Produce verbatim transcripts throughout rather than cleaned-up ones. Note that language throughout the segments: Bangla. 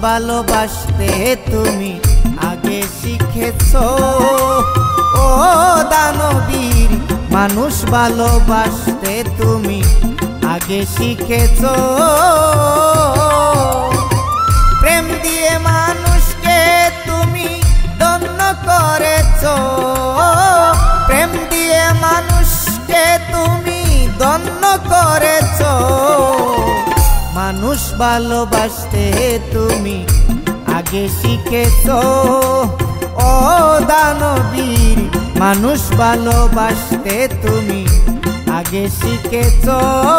ভালোবাসতে তুমি আগে শিখেছো। ও দানবীর মানুষ ভালোবাসতে তুমি আগে শিখেছো। প্রেম দিয়ে মানুষকে তুমি ধন্য করেছো। প্রেম দিয়ে মানুষকে তুমি ধন্য করেছো। মানুষ ভালোবাসতে তুমি আগে শিখেছো। ও দানবীর মানুষ ভালোবাসতে তুমি আগে শিখেছো।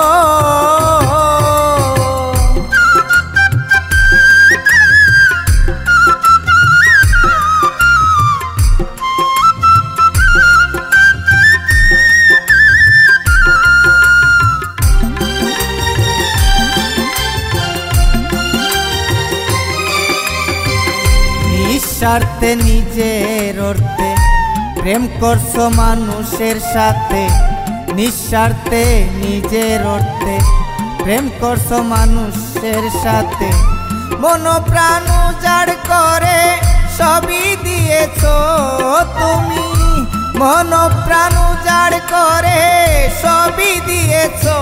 নিঃস্বার্থে নিজের অর্থে প্রেম করছো মানুষের সাথে। নিঃস্বার্থে নিজের অর্থে প্রেম করছো মানুষের সাথে। মন প্রাণ উজাড় করে সবই দিয়েছো তুমি। মন প্রাণ উজাড় করে সবই দিয়েছো।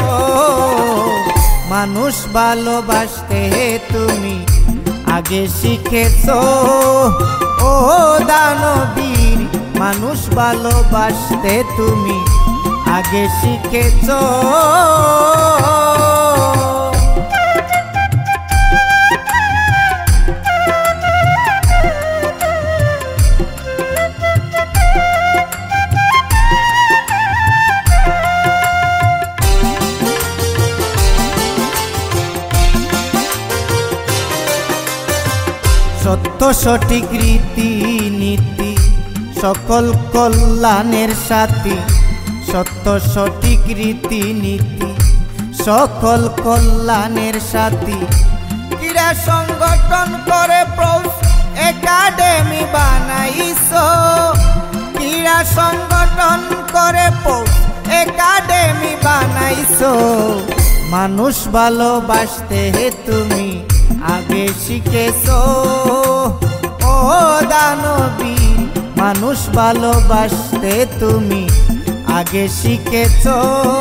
মানুষ ভালোবাসতে তুমি আগে শিখেছো। ও দানবীর মানুষ ভালোবাসতে তুমি আগে শিখেছো। সত্য সঠিক রীতি নীতি সকল কল্যাণের সাথী। সত্য সঠিক রীতি নীতি সকল কল্যাণের সাথী। ক্রীড়া সংগঠন করে প্রৌঢ় একাডেমি বানাইছো। ক্রীড়া সংগঠন করে প্রৌঢ় একাডেমি বানাইছো। মানুষ ভালোবাসতে তুমি আগে শিখেছো। ও দানবীর মানুষ ভালোবাসতে তুমি আগে শিখেছো।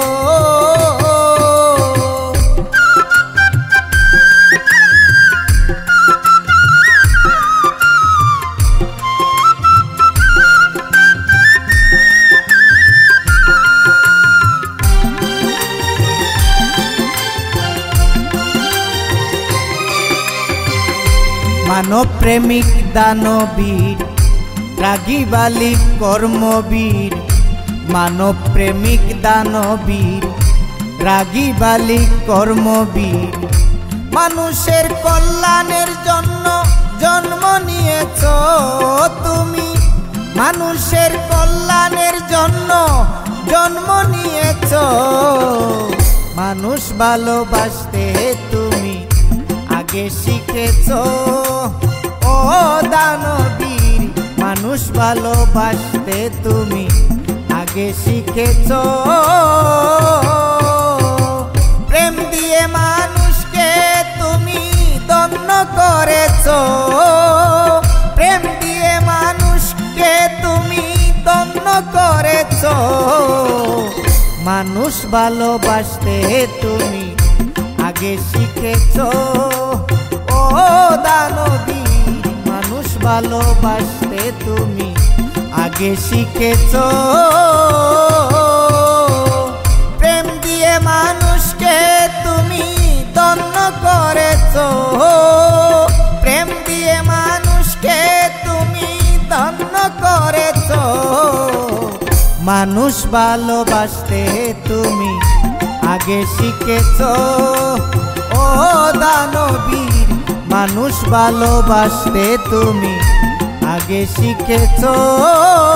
মানব প্রেমিক দানবীর রাগী বালিক কর্মবীর। মানব প্রেমিক দানবীর রাগী বালিক কর্মবীর। মানুষের কল্যাণের জন্য জন্ম নিয়েছো তুমি। মানুষের কল্যাণের জন্য জন্ম নিয়েছো। মানুষ ভালোবাসতে তুমি আগে শিখেছো। ও দানবীর মানুষ ভালোবাসতে তুমি আগে শিখেছো। প্রেম দিয়ে মানুষকে তুমি ধন্য করেছো। প্রেম দিয়ে মানুষকে তুমি ধন্য করেছো। মানুষ ভালোবাসতে তুমি আগে শিখেছো। ও দানবীর মানুষ ভালোবাসতে তুমি আগে শিখেছো। প্রেম দিয়ে মানুষকে তুমি ধন্য করেছো। প্রেম দিয়ে মানুষকে তুমি ধন্য করেছো। মানুষ ভালোবাসতে তুমি আগে শিখেছো। ও দানবীর মানুষ ভালোবাসতে তুমি আগে শিখেছো।